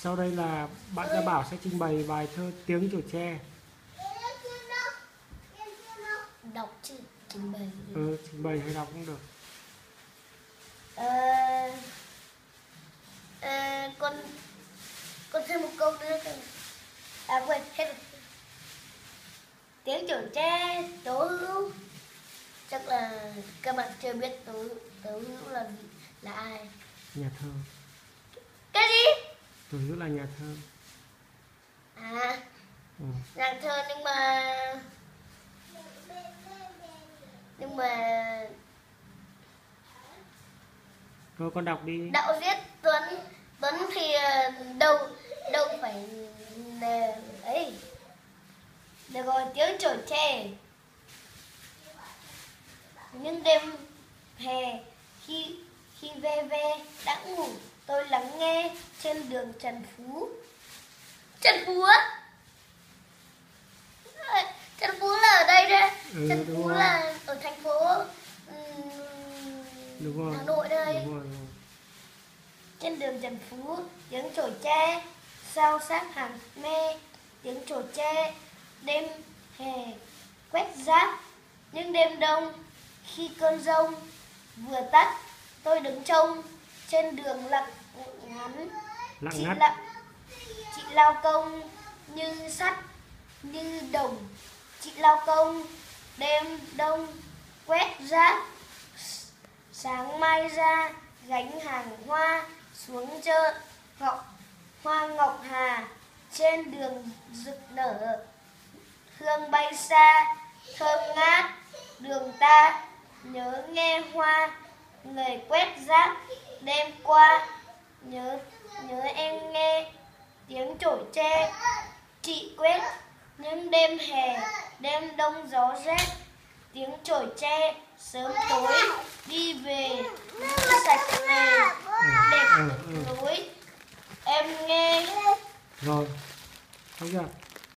Sau đây là bạn Gia Bảo sẽ trình bày bài thơ Tiếng Chổi Tre. Đọc chứ trình bày. Trình bày hay đọc cũng được. Con thêm một câu nữa. Quên hết rồi. Tiếng chổi tre Tố Hữu. Chắc là các bạn chưa biết Tố Hữu là ai. Nhà thơ. Cái gì? Tố Hữu là nhà thơ. Nhà thơ nhưng mà Thôi con đọc đi. đạo viết Tuấn thì đâu phải ấy. Được rồi, tiếng chổi tre. Những đêm hè khi ve đã ngủ, tôi lắng nghe trên đường Trần Phú. Trần Phú á? Trần Phú là ở đây đấy. Trần Phú rồi. là ở thành phố Đúng rồi. Hà Nội đây. Đúng rồi. Trên đường Trần Phú, tiếng chổi tre sao sát hàng me. Tiếng chổi tre đêm hè quét rác. Nhưng đêm đông khi cơn giông vừa tắt, tôi đứng trông trên đường lặng ngắn. Chị lao công như sắt như đồng. Chị lao công đêm đông quét rác. Sáng mai ra gánh hàng hoa xuống chợ hoa Ngọc Hà. Trên đường rực nở hương bay xa thơm ngát. Đường ta nhớ nghe hoa người quét rác đêm qua. Nhớ em nghe tiếng chổi tre chị quét. Những đêm hè đêm đông gió rét, tiếng chổi tre sớm tối đi về sạch về đẹp lối. Em nghe Rồi, xong chưa?